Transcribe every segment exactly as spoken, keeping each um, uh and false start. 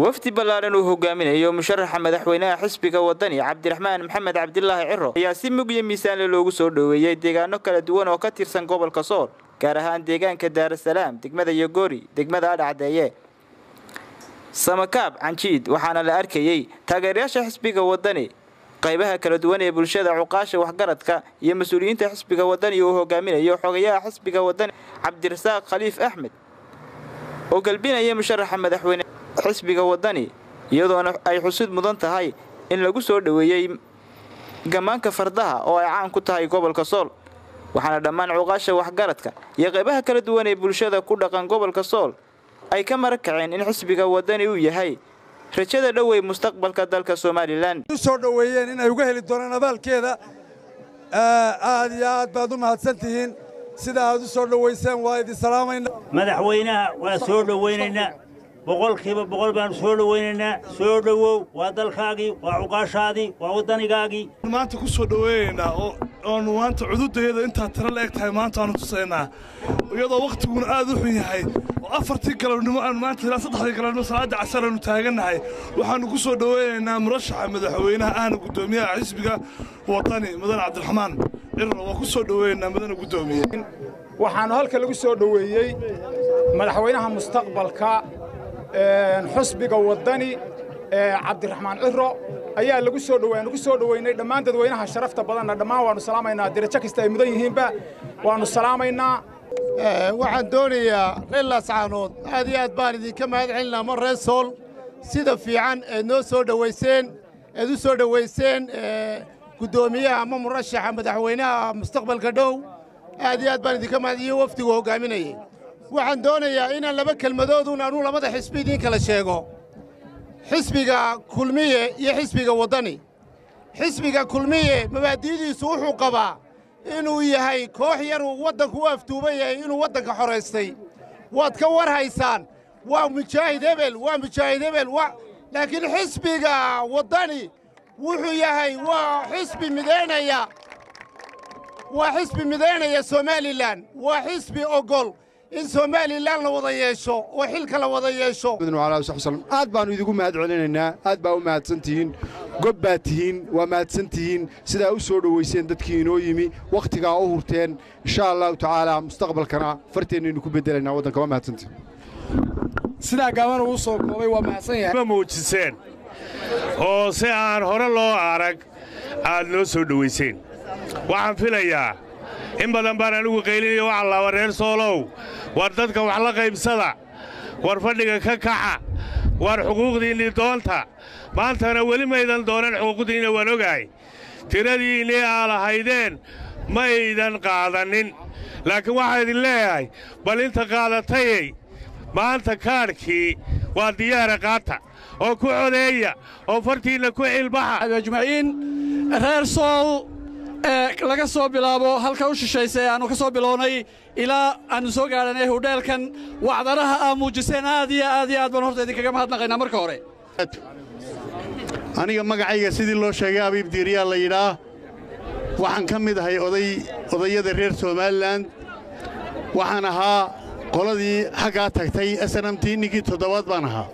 وفد بلارن وهجامين مشرح مدحوينها حسبك ودني عبد الرحمن محمد عبد الله عرو ayaa si mugyo miisaan loogu soo dhaweeyay deegaano kala duwan oo ka tirsan gobolka Sool gaar ahaan deegaanka Daar es Salaam degmada Yogori degmada Adcadeeye Samakaab Canjiid waxaana la arkayay taageerayaasha xisbiga wadani qaybaha kala duwan ee bulshada cuqaasha waxgaradka iyo mas'uuliyiinta xisbiga wadani oo hogaaminayo xogayaha xisbiga wadani Cabdirasaaq Khaliif Ahmed oo galbinaya musharaxa madaxweyne xisbiga wadani iyadoo ay xusid mudan tahay in lagu soo dhaweeyay gamaanka fardaha oo ay caan ku tahay gobolka Sool waxaana dhammaan cuqaasha waxgaradka iyo qaybaha kala duwan ee bulshada ku dhaqan gobolka Sool ay ka marakaceen in xisbiga wadani uu yahay rajada dhawey mustaqbalka dalka Soomaaliland soo dhaweeyeen in ay uga heli doonaan abaalkeeda aad iyo aad baad u mahadsantihiin sida aad u soo dhaweyseen waa idin salaamayna madaxweynaha waa soo dhaweynayna boqolkiiba boqol baan soo dhaweynayna soo dhawow waa dalkaagii waa cuqaashaadii waa wadanigaagii maanta ku soo dhaweynayna oo oo maanta cududeeda inta tira la eg tahay maanta aanu tusaynaa iyadoo waqtiguna aad u xun yahay oo afartii galabnimo aan maanta ilaa saddexdii galabnimo salaada casar aanu taaganahay waxaanu ku soo dhaweynaynaa murashaxa madaxweynaha ahna gudoomiyaha xisbiga wadani mudan Cabdiraxmaan Cirro waa ku soo dhaweynaa mudan gudoomiye waxaanu halka lagu soo dhaweeyay madaxweynaha mustaqbalka xisbiga wadani Cabdiraxmaan Cirro ayaa lagu soo dhaweeyay lagu soo dhaweynay dhammaan dadweynaha sharafta badan dhammaan waanu salaamaynaa dirajo kasta ay mudan yihiinba waanu salaamaynaa waxaan doonayaa reer Saanood aad iyo aad baan idinka mahadcelinaa mar reer Sool sida fiican ee noo soo dhaweyseen ee u soo dhaweyseen gudoomiyaha ama murashaxa madaxweynaha mustaqbalka dhow aad iyo aad baan idinka mahadceliyay wafdiga hogaaminayay waxaan doonayaa in laba kelmadood uu aanu labada xisbi idin kala sheego xisbiga kulmiye iyo xisbiga wadani xisbiga kulmiye mabaadiidiisu wuxuu qabaa inuu yahay koox yar uu wadanku u aftuuban yahay inuu wadanka xoreystay waad ka war haysaan waa mujaahid hebel waa mujaahid hebel laakiin xisbiga wadani wuxuu yahay waa xisbi mideynaya waa xisbi mideynaya Somaliland waa xisbi ogol in Somaliland la wada yeesho oo xilka la wada yeesho aad baan idigu mahadcelinaynaa aad baa u mahadsantihiin gob baa tihiin waa mahadsantihiin sida u soo dhaweyseen dadkii inoo yimi waqtiga u hurteen insha Allah taala mustaqbalkana farteenaynu ku bedelanaa wadanka waa mahadsantihiin sida gaban uu soo koobay waa mahadsan yahay ma muujiseen oo si aan hore loo arag aad noo soo dhaweyseen waxaan filayaa in badan baan anigu qaylinayo waxa la reer Soolow war dadka wax la qaybsada war fadhiga ka kaca war xuquuqdiinii doonta maantana weli maydan doonan xuquuqdiina waan ogahay tiradiinii aad lahaydeen ma aydan qaadanin laakiin waxaan idin leeyahay bal inta qaadatay maanta kaarkii waa diyaar qaata oo ku codeeya oo fartiina ku cilbaxa ajmaciin reer Sool laga soo bilaabo halka u shisheysay aanu ka soo bilownay ilaa aanu soo gaaranay hoteelkan wacdaraha aa muujiseen aad iyo aad iyo aad baan horta idinkaga mahadnaqaynaa marka hore aniga magacayga sidii loo sheegay Abiib Diiriya la yidhaa waxaan ka mid ahay oday odayada reer Somaliland waxaan ahaa qoladii xaggaa tagtay S N M T ninkii toddobaad baan ahaa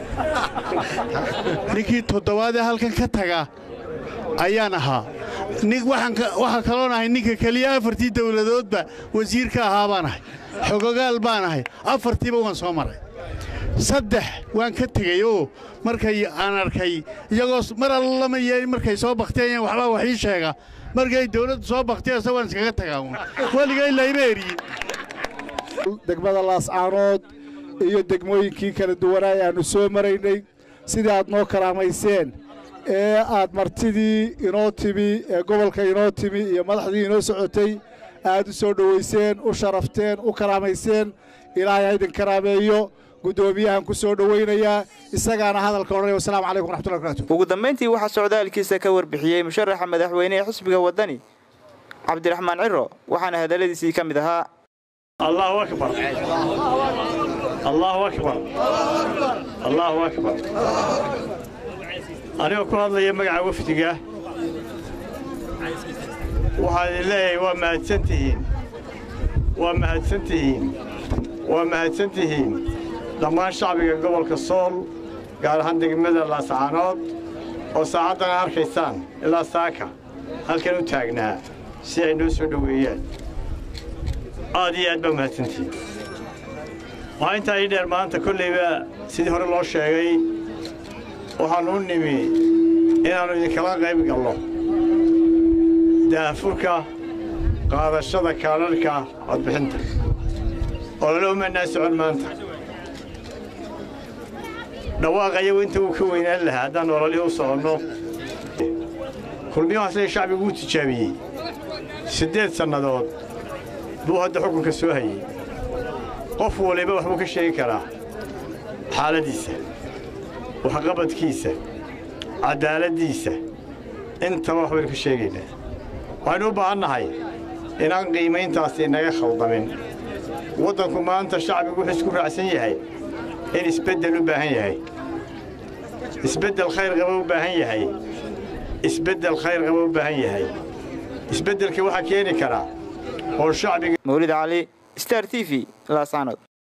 ninkii toddobaad ee halkan ka taga ayaan ahaa nig waxaan waxa kaloon ahay ninka kaliya afartii dawladoodba wasiirka ahaa baan ahay xogogaal baan ahay afartiiba waan soo maray saddex waan ka tagay oo markay aan arkay iyagoo mar alla ma yeelin markay soo baqteen waxba wax ii sheega markay dawladdu soo baqteen waan iskaga tagaa waligay Liberia degmada Laascaanood iyo degmooyinkii kala duwanaa aanu soo maraynay sida aad noo karaamayseen ee aad martidii inoo timi ee gobolka inoo timi iyo madaxdii inoo socotay aad u soo dhaweyseen u sharafteen u karaamayseen ilaahay idin karaameeyo gudoomiyahan ku soo dhaweynaya isagaana hadalka oranay wassalaamu calaykum waraxmatullaahi wabarakaatuh ugu dambeyntii waxa socdaalkiisa ka warbixiyay musharaxa madaxweynaha xisbiga wadani Cabdiraxmaan Cirro waxaana hadaladiisii ka mid ahaa Allahu akbar Allahu akbar Allahu akbar أنا أقول هذا يمجع وفدقة وهذا الله وما تنتهين وما تنتهين وما تنتهين لما الشعب قبل كالصول gaar ahaan degmada laascaanood oo saacaddan arkaysaan ilaa saaka halkan u taagnaa si ay noo soo dhoweeyaan aad iyo aad baa mahadsantihiin waxaa intaa ii dheer maanta kollayba sidii hore loo sheegay waxaannu u nimi inaannu idinkala qayb galno daahfurka qaadashada kaadharhka codbixinta oo lala umanaa socon maanta dhawaaqa iyagu inta uu ka weynaan lahaa haddaan ololihii u soconno kulmiyahaaslee shacbigu uu tijaabiyey siddeed sannadood buu hadda xukunka soo hayey qof waliba waxbuu ka sheegi karaa xaaladdiisa waxqabadkiisa caddaaladdiisa intaba wax baynu ka sheegaynaa waxaynu u baahannahay inaan qiimayntaasi inaga khaldamin waddanku maanta shacbigu wuxuu isku raacsan yahay in isbeddel u baahan yahay isbeddel khayr qaba u baahan yahay isbeddel khayr qaba u baahan yahay isbeddelka waxaa keeni karaa oo shacbiga mawlid cali star t v laascaanood